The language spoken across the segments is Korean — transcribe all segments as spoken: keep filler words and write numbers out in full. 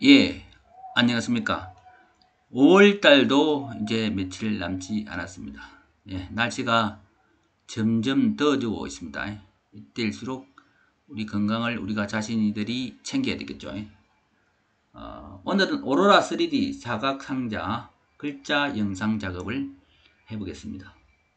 예, 안녕하십니까. 오월달도 이제 며칠 남지 않았습니다. 예, 날씨가 점점 더워지고 있습니다. 이때일수록 우리 건강을 우리가 자신들이 챙겨야 되겠죠. 어, 오늘은 오로라 쓰리디 사각상자 글자 영상 작업을 해보겠습니다.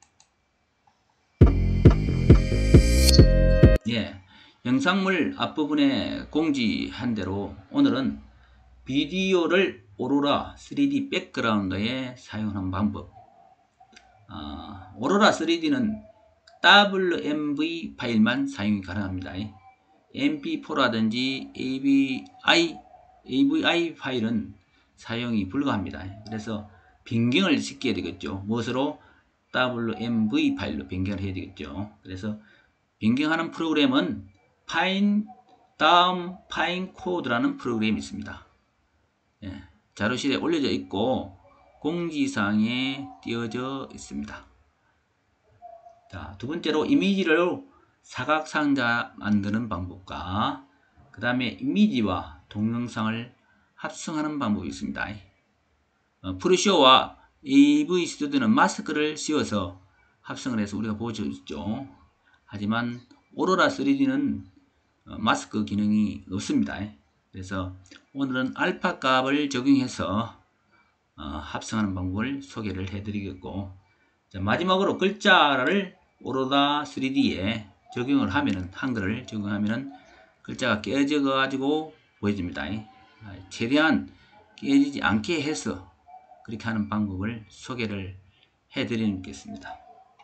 예, 영상물 앞부분에 공지한 대로 오늘은 비디오를 오로라 쓰리디 백그라운드에 사용하는 방법. 어, 오로라 쓰리디는 더블유엠브이 파일만 사용이 가능합니다. 엠피포라든지 에이비아이, 에이브이아이 파일은 사용이 불가합니다. 그래서 변경을 시켜야 되겠죠. 무엇으로? 더블유엠브이 파일로 변경을 해야 되겠죠. 그래서 변경하는 프로그램은 파인 다음 파인 코드라는 프로그램이 있습니다. 예, 자료실에 올려져 있고 공지사항에 띄어져 있습니다. 자, 두 번째로 이미지를 사각상자 만드는 방법과 그 다음에 이미지와 동영상을 합성하는 방법이 있습니다. 어, 프리쇼와 에이브이 스튜디오는 마스크를 씌워서 합성을 해서 우리가 보여줘 있죠. 하지만 오로라 쓰리디는 어, 마스크 기능이 없습니다. 그래서 오늘은 알파 값을 적용해서 어, 합성하는 방법을 소개를 해드리겠고, 자, 마지막으로 글자를 오로라 쓰리디에 적용을 하면은, 한글을 적용하면은 글자가 깨져 가지고 보여집니다. 최대한 깨지지 않게 해서 그렇게 하는 방법을 소개를 해드리겠습니다.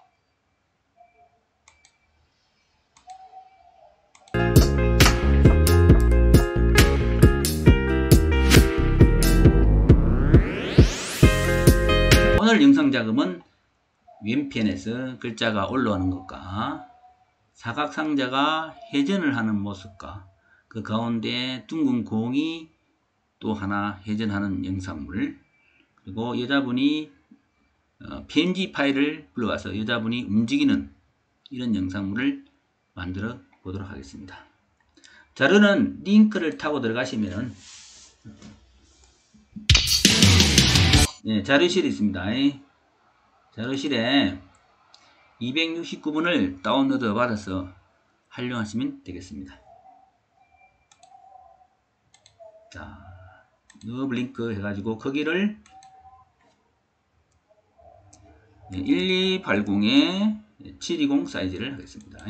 오늘 영상 작업은 왼편에서 글자가 올라오는 것과 사각상자가 회전을 하는 모습과 그 가운데 둥근 공이 또 하나 회전하는 영상물, 그리고 여자분이 피엔지 파일을 불러와서 여자분이 움직이는 이런 영상물을 만들어 보도록 하겠습니다. 자료는 링크를 타고 들어가시면 네, 자료실이 있습니다. 자료실에 이백육십구 번을 다운로드 받아서 활용하시면 되겠습니다. 자, 너브 링크 해가지고 거기를 일이팔공에 칠이공 사이즈를 하겠습니다.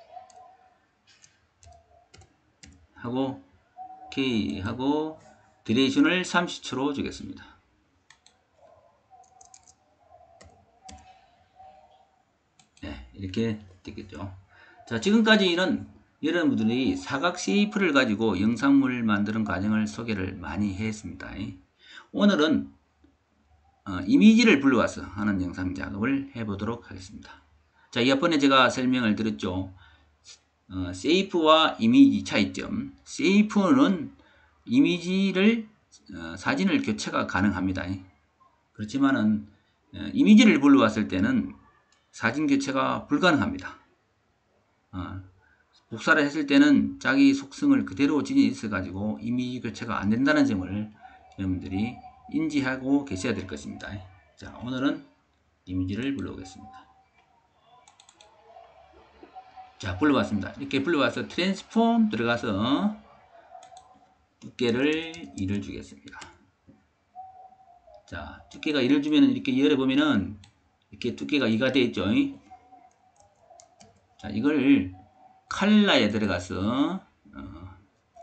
하고 오케이 하고 듀레이션을 삼십 초로 주겠습니다. 네, 이렇게 되겠죠. 자, 지금까지는 여러분들이 사각 쉐이프를 가지고 영상물 만드는 과정을 소개를 많이 했습니다. 오늘은 어, 이미지를 불러와서 하는 영상 작업을 해보도록 하겠습니다. 자, 이번에 제가 설명을 드렸죠. 어, 쉐이프와 이미지 차이점. 쉐이프는 이미지를 어, 사진을 교체가 가능합니다. 그렇지만은 어, 이미지를 불러왔을 때는 사진 교체가 불가능합니다. 어, 복사를 했을 때는 자기 속성을 그대로 지니 있어 가지고 이미지 교체가 안 된다는 점을 여러분들이 인지하고 계셔야 될 것입니다. 자, 오늘은 이미지를 불러오겠습니다. 자, 불러왔습니다. 이렇게 불러와서 트랜스폼 들어가서 두께를 이를 주겠습니다. 자, 두께가 이를 주면 이렇게 열어보면은 이렇게 두께가 이가 되어 있죠. 자, 이걸 컬러에 들어가서 어,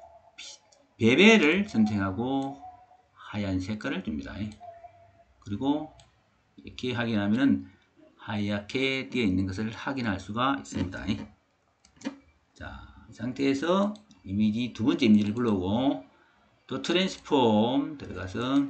베벨을 선택하고 하얀 색깔을 줍니다. 그리고 이렇게 확인하면은 하얗게 되어 있는 것을 확인할 수가 있습니다. 자, 이 상태에서 이미지 두 번째 이미지를 불러오고 또 트랜스폼 들어가서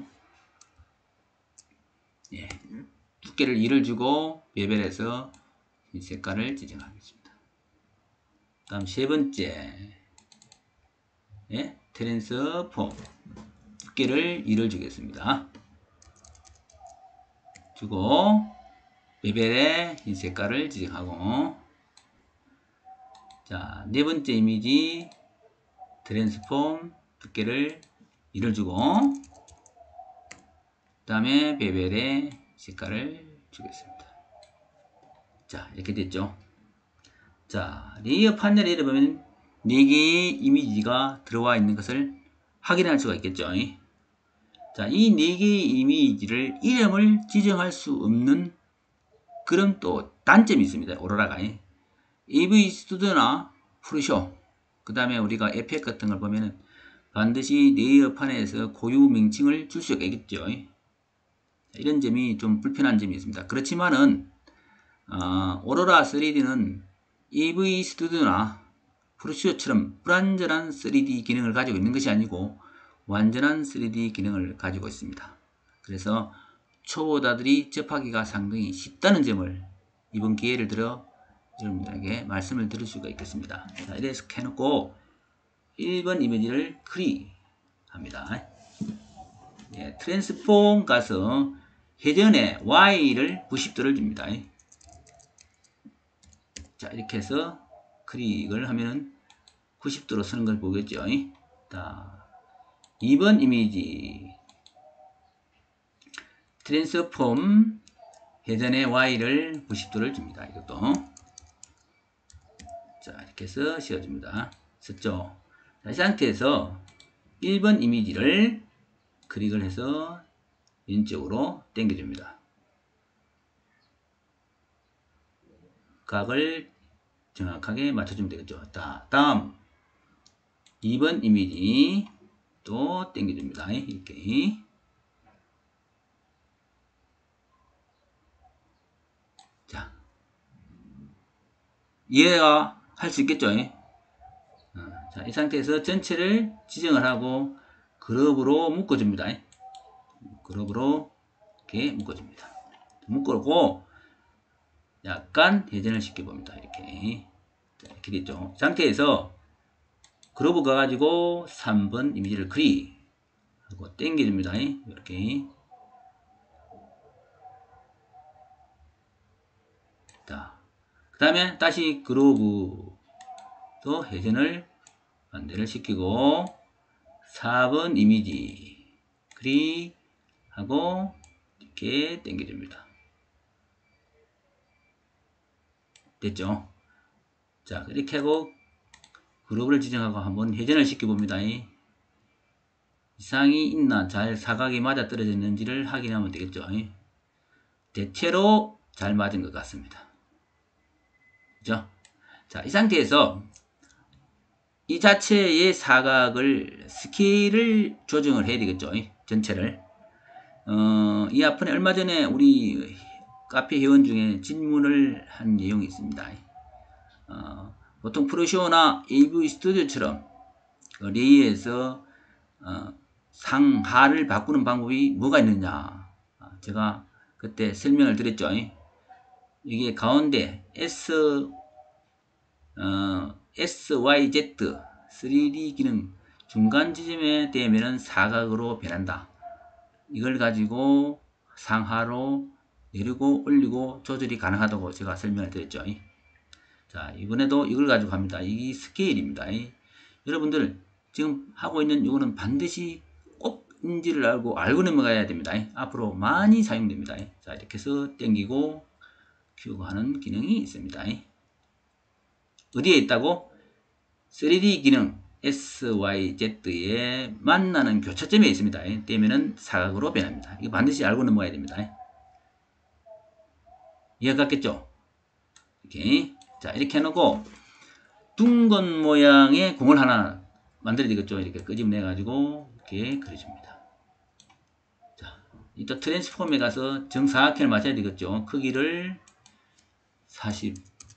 예, 두께를 이를 주고 베벨에서 이 색깔을 지정하겠습니다. 다음 세 번째 예, 트랜스폼 두께를 이를 주겠습니다. 주고 베벨에 이 색깔을 지정하고, 자, 네 번째 이미지 트랜스폼 두께를 이를 주고 그 다음에 베벨의 색깔을 주겠습니다. 자, 이렇게 됐죠. 자, 레이어 판넬에 보면 네 개의 이미지가 들어와 있는 것을 확인할 수가 있겠죠. 자, 이 네 개의 이미지를 이름을 지정할 수 없는 그런 또 단점이 있습니다. 오로라가 이브이 스튜디오나 프루쇼, 그 다음에 우리가 에펙 같은 걸 보면은 반드시 레이어 판에서 고유 명칭을 줄 수가 있겠죠. 이런 점이 좀 불편한 점이 있습니다. 그렇지만은 어, 오로라 쓰리디는 이브이 스튜디오나 프루쇼처럼 불완전한 쓰리디 기능을 가지고 있는 것이 아니고 완전한 쓰리디 기능을 가지고 있습니다. 그래서 초보자들이 접하기가 상당히 쉽다는 점을 이번 기회를 들어 여러분들에게 말씀을 드릴 수가 있겠습니다. 자, 이래서 해놓고 일 번 이미지를 클릭합니다. 예, 트랜스폼 가서 회전에 Y를 구십 도를 줍니다. 자, 이렇게 해서 클릭을 하면은 구십 도로 서는 걸 보겠죠. 자, 이 번 이미지 트랜스폼 회전의 Y를 구십 도를 줍니다. 이것도 자, 이렇게 해서 씌워줍니다. 썼죠. 자, 이 상태에서 일 번 이미지를 클릭을 해서 왼쪽으로 당겨줍니다. 각을 정확하게 맞춰주면 되겠죠. 자, 다음 이 번 이미지 또 당겨줍니다. 이렇게. 자, 이해가 할 수 있겠죠. 어, 자, 이 상태에서 전체를 지정을 하고 그룹으로 묶어줍니다. 그룹으로 이렇게 묶어줍니다. 묶어놓고 약간 회전을 시켜봅니다. 이렇게. 자, 이렇게 됐죠. 상태에서 그룹 가가지고 삼 번 이미지를 클릭하고 당겨줍니다. 이렇게. 자, 그 다음에 다시 그룹 또 회전을 반대를 시키고 사 번 이미지 클릭하고 이렇게 당겨줍니다. 됐죠? 자, 이렇게 하고 그룹을 지정하고 한번 회전을 시켜봅니다. 이상이 있나, 잘 사각이 맞아 떨어졌는지를 확인하면 되겠죠. 대체로 잘 맞은 것 같습니다. 그죠? 자, 이 상태에서 이 자체의 사각을 스케일을 조정을 해야 되겠죠. 전체를. 어, 이 앞에 얼마 전에 우리 카페 회원 중에 질문을 한 내용이 있습니다. 어, 보통 프로쇼나 에이브이 스튜디오처럼 그 레이에서 어, 상하를 바꾸는 방법이 뭐가 있느냐. 제가 그때 설명을 드렸죠. 이게 가운데 S 어, 에스 와이 제드 쓰리디 기능 중간 지점에 되면은 사각으로 변한다. 이걸 가지고 상하로 내리고 올리고 조절이 가능하다고 제가 설명을 드렸죠. 자, 이번에도 이걸 가지고 합니다. 이게 스케일입니다. 여러분들 지금 하고 있는 이거는 반드시 꼭인지를 알고 알고 넘어가야 됩니다. 앞으로 많이 사용됩니다. 자, 이렇게 해서 당기고 키우고 하는 기능이 있습니다. 어디에 있다고? 쓰리디 기능 에스 와이 제드에 만나는 교차점에 있습니다. 떼면은 사각으로 변합니다. 이거 반드시 알고 넘어가야 됩니다. 이해가 갔겠죠? 이렇게. 자, 이렇게 해놓고 둥근 모양의 공을 하나 만들어야 되겠죠? 이렇게 끄집내 가지고 이렇게 그려줍니다. 자, 이또 트랜스폼에 가서 정사각형을 맞춰야 되겠죠? 크기를 사십,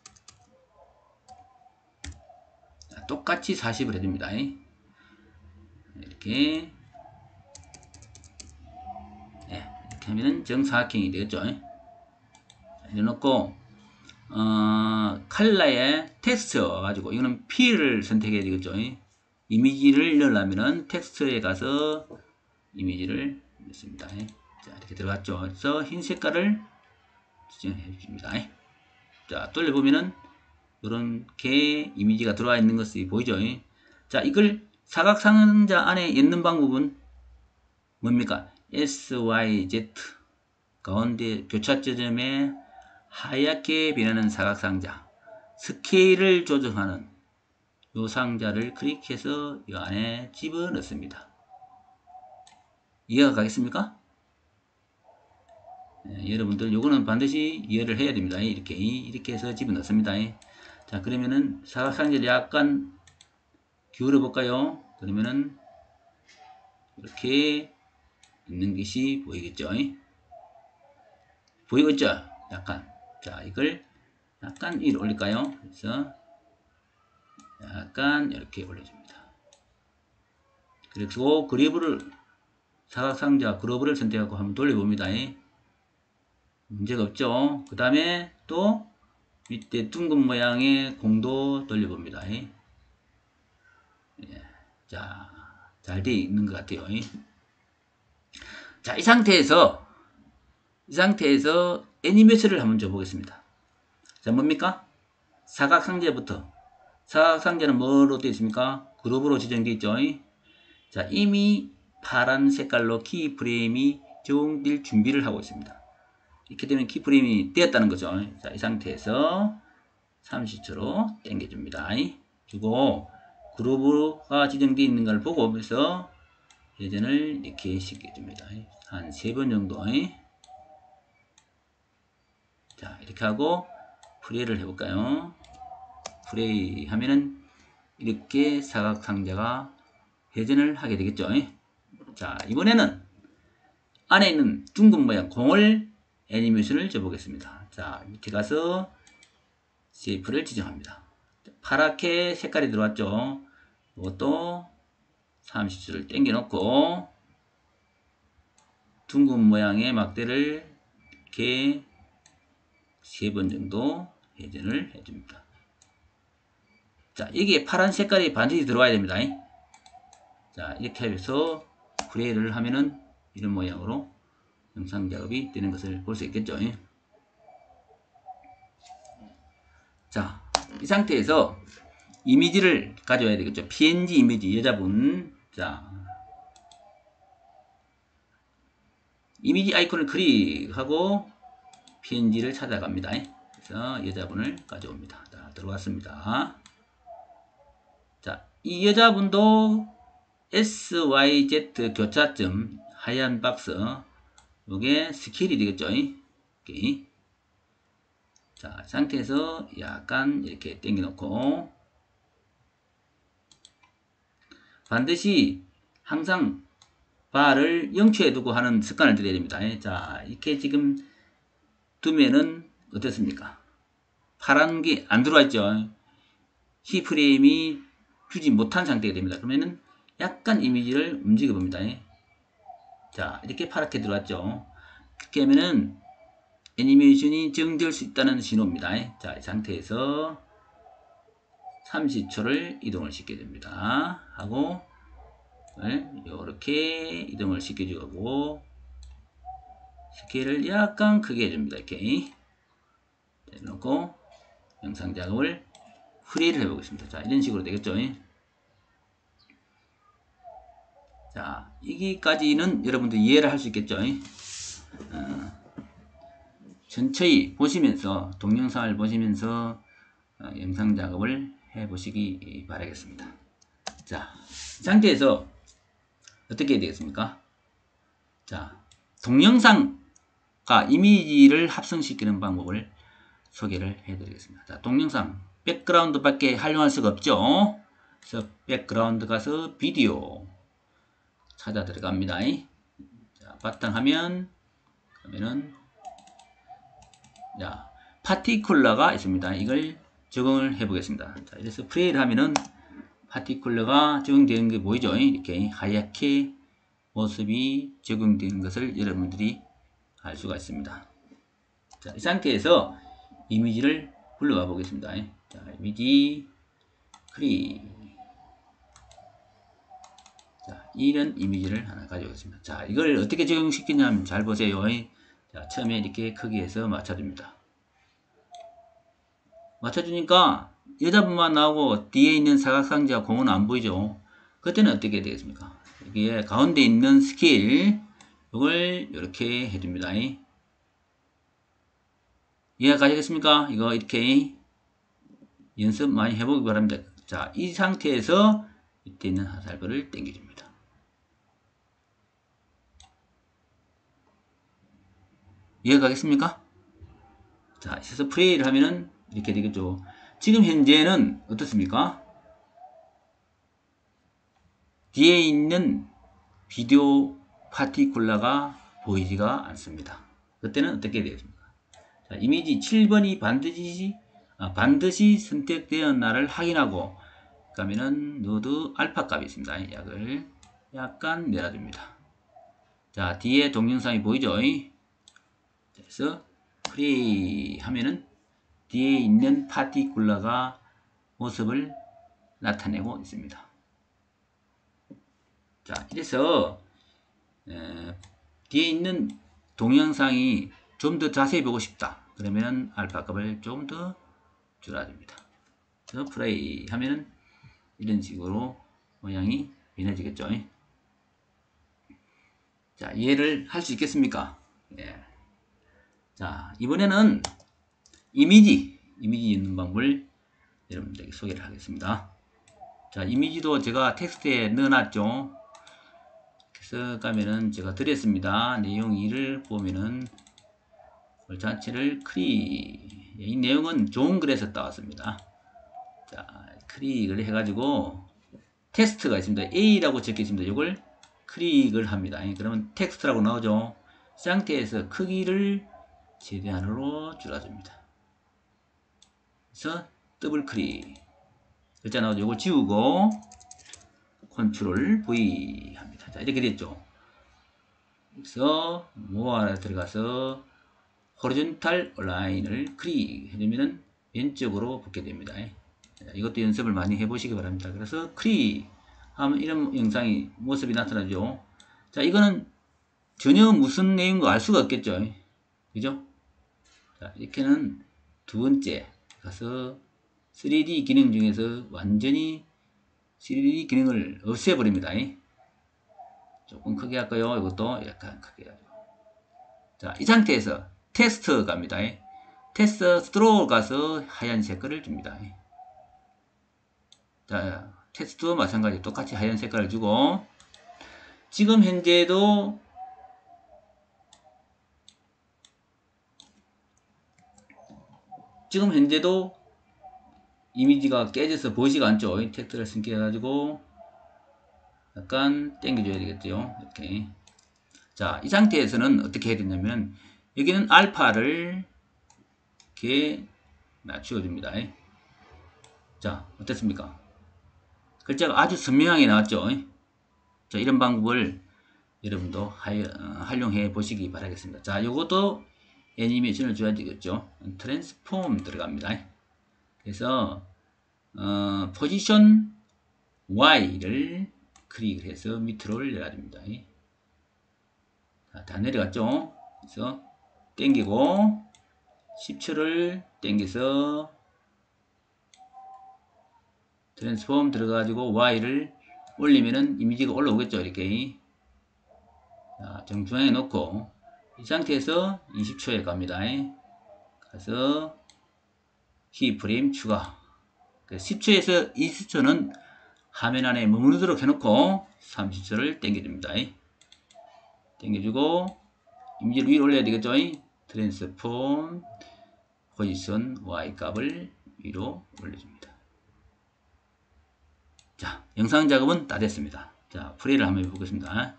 자, 똑같이 사십을 해줍니다. 이렇게. 네, 이렇게 하면 정사각형이 되겠죠? 이래놓고 어, 컬러에 텍스처 가지고 이거는 P를 선택해야 되겠죠. 이미지를 넣으려면은 텍스처에 가서 이미지를 넣습니다. 자, 이렇게 들어갔죠. 그래서 흰 색깔을 지정해 줍니다. 자, 돌려보면은 이렇게 이미지가 들어와 있는 것이 보이죠. 자, 이걸 사각 상자 안에 넣는 방법은 뭡니까? 에스 와이 제드 가운데 교차 지점에 하얗게 변하는 사각상자 스케일을 조정하는 요 상자를 클릭해서 이 안에 집어넣습니다. 이해가 가겠습니까? 네, 여러분들 요거는 반드시 이해를 해야 됩니다. 이렇게 이렇게 해서 집어넣습니다. 자, 그러면은 사각상자를 약간 기울여 볼까요? 그러면은 이렇게 있는 것이 보이겠죠? 보이겠죠? 약간. 자, 이걸 약간 위로 올릴까요? 그래서 약간 이렇게 올려줍니다. 그리고 그래브를 사각상자 그래브를 선택하고 한번 돌려봅니다. 문제가 없죠? 그 다음에 또 밑에 둥근 모양의 공도 돌려봅니다. 예. 자, 잘 되어 있는 것 같아요. 자, 이 상태에서 이 상태에서 애니메이션을 한번 줘보겠습니다. 자, 뭡니까? 사각상자부터 사각상자는 뭐로 되어 있습니까? 그룹으로 지정되어 있죠. 자, 이미 파란 색깔로 키프레임이 적용될 준비를 하고 있습니다. 이렇게 되면 키프레임이 되었다는 거죠. 자, 이 상태에서 삼십 초로 당겨줍니다. 주고 그룹가 지정되어 있는 걸 보고 그래서 회전을 이렇게 시켜줍니다. 한 세 번 정도. 자, 이렇게 하고 플레이를 해볼까요? 플레이 하면은 이렇게 사각상자가 회전을 하게 되겠죠. 자, 이번에는 안에 있는 둥근 모양 공을 애니메이션을 줘보겠습니다. 자, 밑에 가서 쉐이프를 지정합니다. 파랗게 색깔이 들어왔죠. 이것도 삼십 초를 당겨 놓고 둥근 모양의 막대를 이렇게 세 번 정도 회전을 해줍니다. 자, 여기에 파란 색깔이 반드시 들어와야 됩니다. 자, 이렇게 해서 플레이를 하면은 이런 모양으로 영상 작업이 되는 것을 볼 수 있겠죠. 자, 이 상태에서 이미지를 가져와야 되겠죠. 피엔지 이미지 여자분. 자, 이미지 아이콘을 클릭하고 피엔지를 찾아갑니다. 그래서 여자분을 가져옵니다. 자, 들어왔습니다. 자, 이 여자분도 에스 와이 제드 교차점 하얀 박스 요게 스케일이 되겠죠. 오케이. 자, 상태에서 약간 이렇게 당겨 놓고 반드시 항상 바를 영 초에 두고 하는 습관을 들여야 됩니다. 자, 이렇게 지금 두면은 어떻습니까? 파란 게 안 들어와 있죠. 키프레임이 주지 못한 상태가 됩니다. 그러면은 약간 이미지를 움직여 봅니다. 자, 이렇게 파랗게 들어왔죠. 그렇게 하면은 애니메이션이 정지할 수 있다는 신호입니다. 자, 이 상태에서 삼십 초를 이동을 시켜줍니다. 하고 이렇게 이동을 시켜주고 스케일을 약간 크게 해줍니다. 이렇게 해놓고 영상 작업을 프리를 해보겠습니다. 자, 이런 식으로 되겠죠. 자, 여기까지는 여러분들 이해를 할 수 있겠죠. 어, 천천히 보시면서 동영상을 보시면서 어, 영상 작업을 해 보시기 바라겠습니다. 자, 이 상태에서 어떻게 해야 되겠습니까? 자, 동영상과 이미지를 합성시키는 방법을 소개를 해 드리겠습니다. 자, 동영상 백그라운드 밖에 활용할 수가 없죠. 그래서 백그라운드 가서 비디오 찾아 들어갑니다. 자, 바탕화면 그러면은 자, 파티쿨러가 있습니다. 이걸 적용을 해 보겠습니다. 자, 이래서 플레이를 하면은 파티쿨러가 적용되는 게 보이죠? 이렇게 하얗게 모습이 적용되는 것을 여러분들이 알 수가 있습니다. 자, 이 상태에서 이미지를 불러와 보겠습니다. 자, 이미지 크리 자, 이런 이미지를 하나 가져오겠습니다. 자, 이걸 어떻게 적용시키냐면 잘 보세요. 자, 처음에 이렇게 크기에서 맞춰줍니다. 맞춰주니까 여자분만 나오고 뒤에 있는 사각상자 공은 안 보이죠. 그때는 어떻게 되겠습니까? 여기에 가운데 있는 스킬 이걸 이렇게 해줍니다. 이해 가시겠습니까? 이거 이렇게 연습 많이 해보기 바랍니다. 자, 이 상태에서 이때 있는 화살표를 당겨줍니다. 이해 가겠습니까? 자, 그래서 플레이를 하면은 이렇게 되겠죠. 지금 현재는 어떻습니까? 뒤에 있는 비디오 파티쿨라가 보이지가 않습니다. 그때는 어떻게 되겠습니까? 자, 이미지 칠 번이 반드시 아, 반드시 선택되었나를 확인하고 그러면은 노드 알파 값이 있습니다. 약을 약간 내려줍니다. 자, 뒤에 동영상이 보이죠? 그래서 플레이 하면은 뒤에 있는 파티쿨라가 모습을 나타내고 있습니다. 자, 이래서 에, 뒤에 있는 동영상이 좀 더 자세히 보고 싶다. 그러면 알파 값을 좀 더 줄여줍니다. 그래서 플레이 하면은 이런 식으로 모양이 변해지겠죠. 자, 이해를 할 수 있겠습니까? 예. 자, 이번에는 이미지, 이미지 있는 방법을 여러분들에게 소개를 하겠습니다. 자, 이미지도 제가 텍스트에 넣어놨죠. 그래서 가면은 제가 드렸습니다. 내용 이를 보면은 그 자체를 클릭, 이 내용은 좋은 글에서 따왔습니다. 자, 클릭을 해가지고 텍스트가 있습니다. A라고 적혀 있습니다. 이걸 클릭을 합니다. 그러면 텍스트라고 나오죠. 이 상태에서 크기를 최대한으로 줄여줍니다. 그래서 더블 클릭 글자 나오죠. 이걸 지우고 컨트롤 V 합니다. 자, 이렇게 됐죠. 그래서 모아에 들어가서 호리존탈 라인을 클릭해주면 왼쪽으로 붙게 됩니다. 이것도 연습을 많이 해보시기 바랍니다. 그래서 클릭하면 이런 영상이 모습이 나타나죠. 자, 이거는 전혀 무슨 내용인가 알 수가 없겠죠. 그죠? 자, 이렇게는 두 번째 가서 쓰리디 기능 중에서 완전히 쓰리디 기능을 없애버립니다. 조금 크게 할까요? 이것도 약간 크게 하죠. 자, 이 상태에서 테스트 갑니다. 테스트 스트로우 가서 하얀 색깔을 줍니다. 자, 테스트도 마찬가지 똑같이 하얀 색깔을 주고 지금 현재도 지금 현재도 이미지가 깨져서 보이지가 않죠. 텍스트를 신기해가지고 약간 당겨줘야 되겠죠. 이렇게. 자, 이 상태에서는 어떻게 해야 되냐면 여기는 알파를 이렇게 낮추어줍니다. 자, 어떻습니까? 글자가 아주 선명하게 나왔죠. 자, 이런 방법을 여러분도 활용해 보시기 바라겠습니다. 자, 요것도 애니메이션을 줘야 되겠죠. 트랜스폼 들어갑니다. 그래서 어, 포지션 Y를 클릭을 해서 밑으로 내려줍니다. 자, 다 내려갔죠. 그래서 당기고 십 초를 당겨서 트랜스폼 들어가지고 Y를 올리면은 이미지가 올라오겠죠. 이렇게. 자, 정중앙에 놓고 이 상태에서 이십 초에 갑니다. 가서 키프레임 추가. 십 초에서 이십 초는 화면 안에 머무르도록 해놓고 삼십 초를 당겨줍니다. 당겨주고 이미지를 위로 올려야 되겠죠. 트랜스폼 포지션 Y 값을 위로 올려줍니다. 자, 영상 작업은 다 됐습니다. 자, 플레이를 한번 해보겠습니다.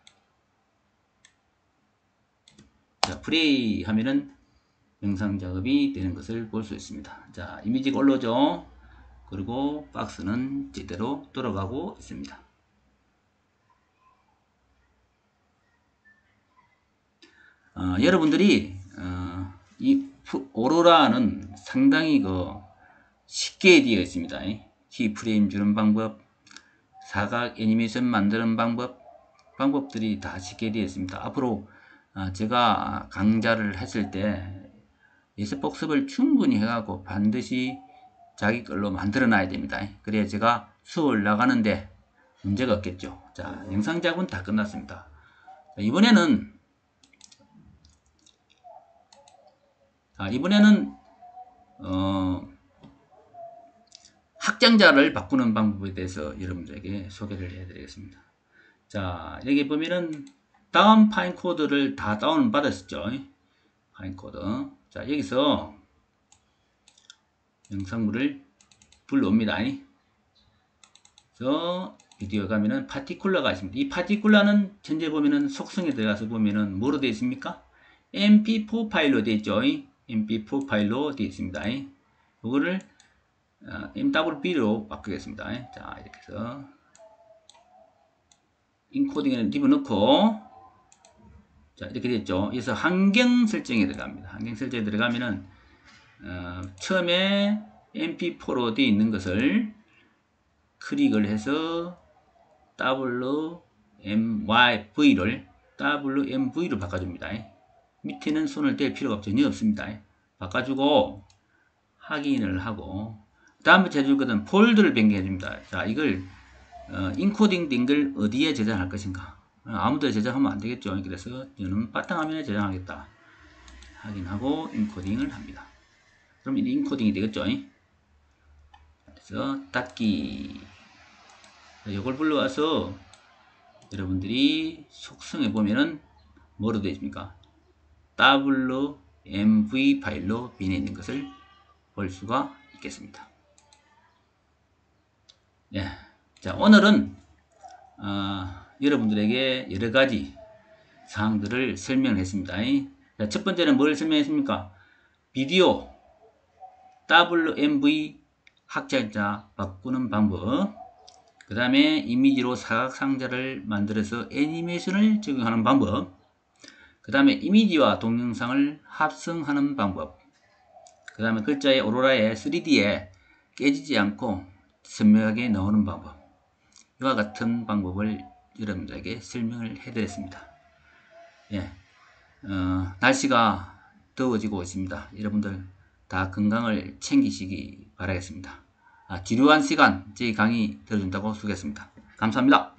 자, 플레이 하면은 영상 작업이 되는 것을 볼 수 있습니다. 자, 이미지가 올라오죠. 그리고 박스는 제대로 돌아가고 있습니다. 어, 여러분들이 어, 이 오로라는 상당히 그 쉽게 되어 있습니다. 키프레임 주는 방법, 사각 애니메이션 만드는 방법, 방법들이 다 쉽게 되어 있습니다. 앞으로 어, 제가 강좌를 했을 때 예습 복습을 충분히 해가고 반드시 자기 걸로 만들어 놔야 됩니다. 그래야 제가 수업을 나가는데 문제가 없겠죠. 자, 영상 작업은 다 끝났습니다. 자, 이번에는 자, 이번에는 어, 확장자를 바꾸는 방법에 대해서 여러분들에게 소개를 해드리겠습니다. 자, 여기 보면은 다운 파일 코드를 다 다운 받았었죠. 파일 코드. 자, 여기서 영상물을 불러옵니다. 그래서 비디오 가면은 파티쿨러가 있습니다. 이 파티쿨러는 현재 보면은 속성에 들어가서 보면은 뭐로 되어 있습니까? 엠피포 파일로 되어 있죠. 엠피포 파일로 되어 있습니다. 이거를 엠더블유피로 바꾸겠습니다. 자, 이렇게 해서 인코딩에는 디브 넣고, 자, 이렇게 됐죠. 그래서 환경 설정에 들어갑니다. 환경 설정에 들어가면은 어, 처음에 엠피포로 되어 있는 것을 클릭을 해서 더블유엠와이브이를 더블유엠브이로 바꿔줍니다. 밑에는 손을 댈 필요가 없죠. 전혀 없습니다. 바꿔주고 확인을 하고, 다음에 해줄 것은 폴더를 변경해줍니다. 자, 이걸 어, 인코딩 된 걸 어디에 저장할 것인가. 어, 아무데나 저장하면 안 되겠죠. 그래서 저는 바탕화면에 저장하겠다. 확인하고 인코딩을 합니다. 그럼 이 인코딩이 되겠죠. 그래서 닫기. 이걸 불러와서 여러분들이 속성에 보면은 뭐로 되어 있습니까? 더블유엠브이 파일로 변해 있는 것을 볼 수가 있겠습니다. 예. 자, 오늘은 어, 여러분들에게 여러 가지 사항들을 설명했습니다. 자, 첫 번째는 뭘 설명했습니까? 비디오 더블유엠브이 확장자 바꾸는 방법, 그 다음에 이미지로 사각상자를 만들어서 애니메이션을 적용하는 방법, 그 다음에 이미지와 동영상을 합성하는 방법, 그 다음에 글자의 오로라의 쓰리디에 깨지지 않고 선명하게 나오는 방법, 이와 같은 방법을 여러분들에게 설명을 해드렸습니다. 예, 어, 날씨가 더워지고 있습니다. 여러분들 다 건강을 챙기시기 바라겠습니다. 아, 지루한 시간 제 강의 들어준다고 수고했습니다. 감사합니다.